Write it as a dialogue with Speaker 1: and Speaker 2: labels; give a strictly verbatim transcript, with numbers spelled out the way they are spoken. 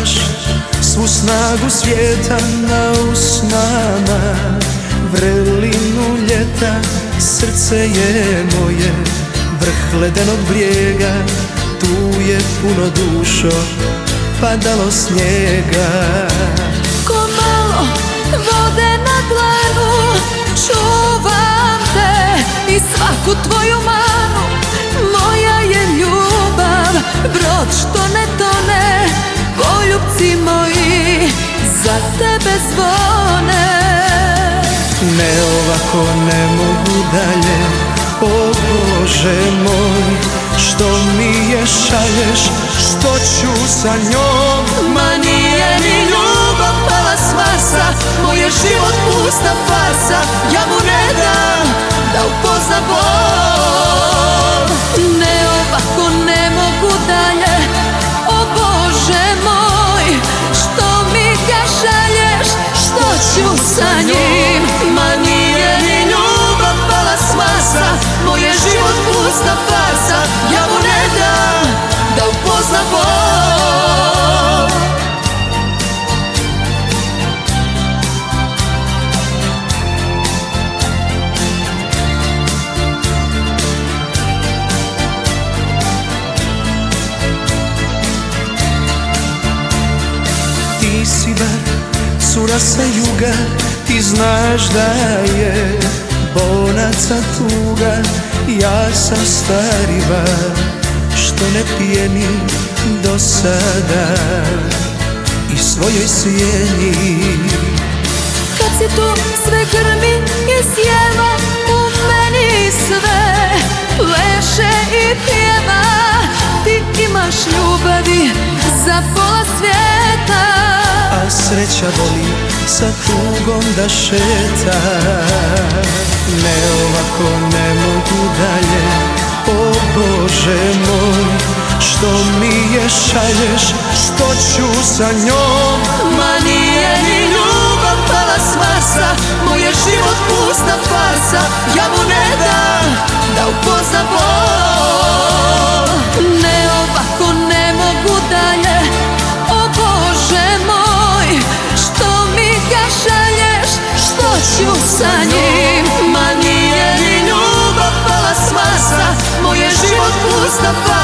Speaker 1: imaš svu snagu svijeta na usnama, vrelinu ljeta, srce je moje, vrh ledenog brijega, tu je puno dušo, padalo snijega.
Speaker 2: Ko malo vode na dlanu, čuvam te i svaku tvoju manu. Moja je ljubav, brod što ne tone, poljupci moji za tebe zvone.
Speaker 1: Ne ovako, ne mogu dalje, o Bože moj, što mi je šalješ, što ću sa njom?
Speaker 2: Ma nije ni ljubav pala s Marsa, moj je život pusta farsa, ja mu ne dam da upozna bol. Ne ovako, ne mogu dalje, o Bože moj, što mi ga šalješ, što ću sa njim? Ma nije ni ljubav pala s Marsa, moj je život pusta farsa, ja mu ne dam da upozna bol.
Speaker 1: Ti si bar cura sa juga, ti znaš da je bonaca tuga. Ja sam stariva što ne pije ni do sada i svojoj sjeni.
Speaker 2: Kad si tu sve grmi i sjeva, u meni sve pleše i pjeva. Ti imaš ljubavi za pola svijeta,
Speaker 1: a sreća voli sa tugom da šeta. Ne ovako, ne mogu dalje, o Bože moj, što mi je šalješ, što ću sa njom?
Speaker 2: Ma nije ni ljubav pala s Marsa, moj je život pusta farsa, ja mu ne dam da upozna bol. Ne ovako, ne mogu dalje, o Bože moj, što mi ga šalješ, što ću sa njim? Ma nije ni ljubav pala s Marsa, moj je život pusta farsa,